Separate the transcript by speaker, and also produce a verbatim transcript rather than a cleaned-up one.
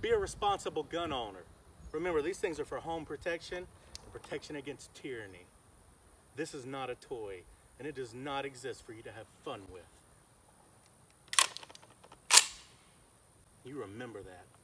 Speaker 1: Be a responsible gun owner. Remember, these things are for home protection and protection against tyranny. This is not a toy, and it does not exist for you to have fun with. You remember that.